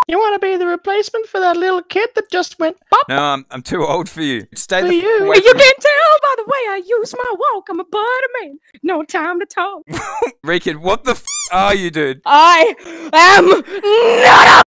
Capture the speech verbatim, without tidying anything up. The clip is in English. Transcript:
You want to be the replacement for that little kid that just went pop? No, I'm, I'm too old for you. Stay For the you. f away Well, You from me. can tell by the way I use my walk. I'm a butter man. No time to talk. Reekid, what the f are you, dude? I am not a